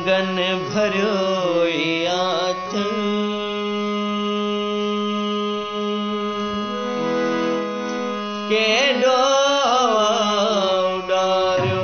रंगन भरो आंचल केडो उडार्यो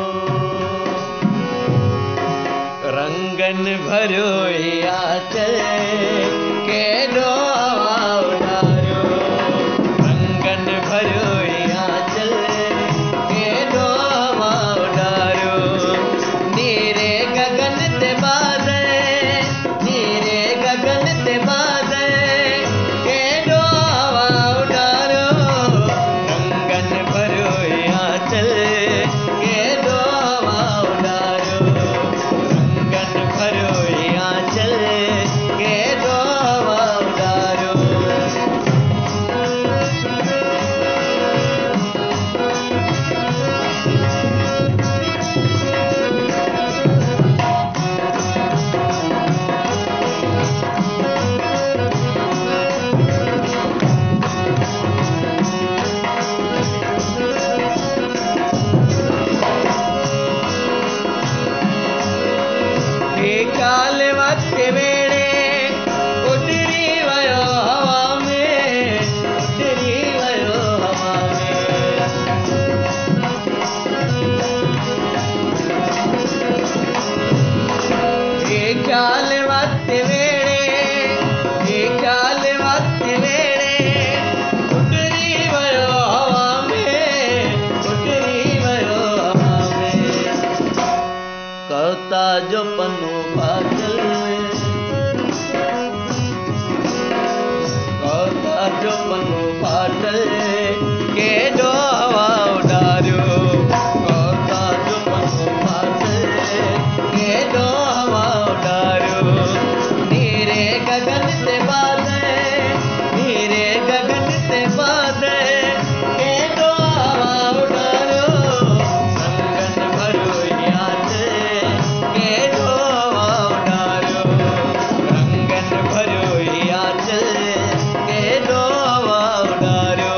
रंगन भरो आंचल केडो उडार्यो रंगन भरो आंचल केडो उडार्यो नीरे गगन ते बादल नीरे गगन ते बादल केडो उडार्यो रंगन भरो आंचल केडो उडार्यो रंगन भरो आंचल केडो उडार्यो काल वक्त वेड़े उतरी वयो हवा में उतरी वयो हवा में काल वक्त वेड़े काल वक्त वेड़े उतरी वयो हवा में उतरी वयो हवा में कहता जो पन्नू बादल कहता जो पन्नू बादल केडो हवा उडार्यो कहता जो पन्नू बादल केडो हवा उडार्यो नीरे गगन ते बादल नीरे गगन ते बादल केडो हवा उडार्यो रंगन भरो आंचल केडो उडार्यो रंगन भरो आंचल केडो उडार्यो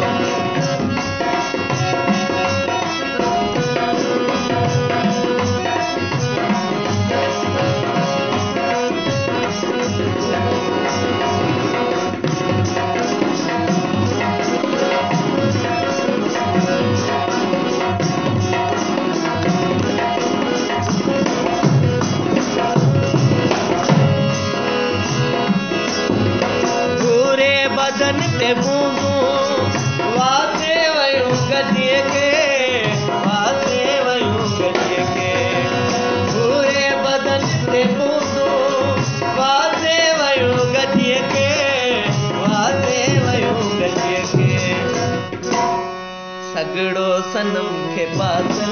पूरे बदन ते बूंदू वाते वयूं गदिए के वाते वयूं गदिए के पूरे बदन ते बूंदू वाते वयूं गदिए के वाते वयूं गदिए के सगड़ो सनम खे पातल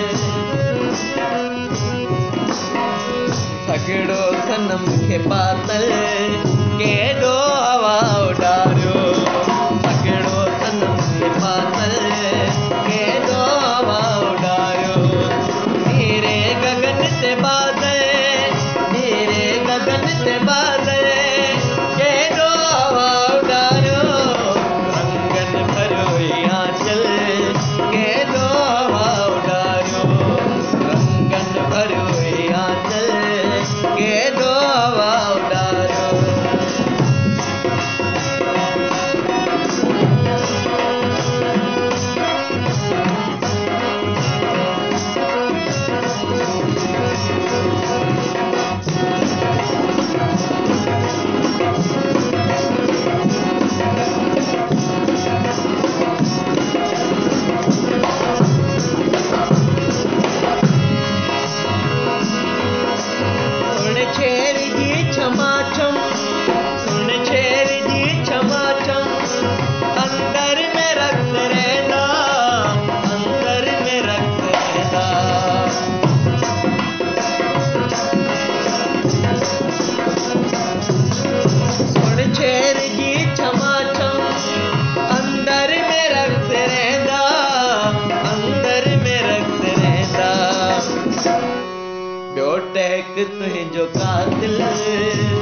सगड़ो सनम खे पातल केडो हवा उडार्यो सगड़ो सनम खे पातल केडो हवा उडार्यो नीरे गगन ते बादल नीरे गगन ते बादल केडो हवा उडार्यो रंगन भरो आंचल केडो हवा उडार्यो रंगन भरो आंचल केडो हवा उडार्यो सुन छेर जी छमाछम सुन छेर जी छमाछम अंदर में रक्त रहना अंदर में रक्त रहना सुन छेर जी छमाछम अंदर में रक्त रहना अंदर में रक्त रहना ब्योटेक तुझो कातिल